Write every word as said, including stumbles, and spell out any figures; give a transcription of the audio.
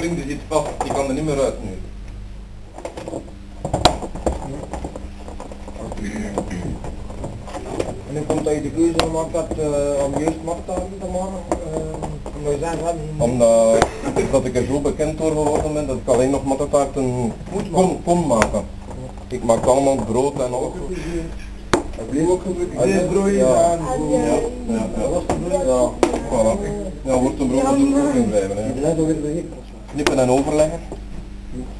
ding die zit vast, die kan er niet meer uit nu. En dan komt dat je de keuze gemaakt hebt uh, om juist marktagen te maken, uh, omdat je zegt, omdat dat ik er zo bekend door geworden ben dat ik alleen nog mattetaarten kon, kon maken. Ik maak allemaal brood en alles. Dat bleef ook gebruikt. Brood ja. aan. Ja, ja, ja. Dat was de brood? Ja, voilà. Ja, wordt een brood natuurlijk ook in blijven. Knippen en overleggen.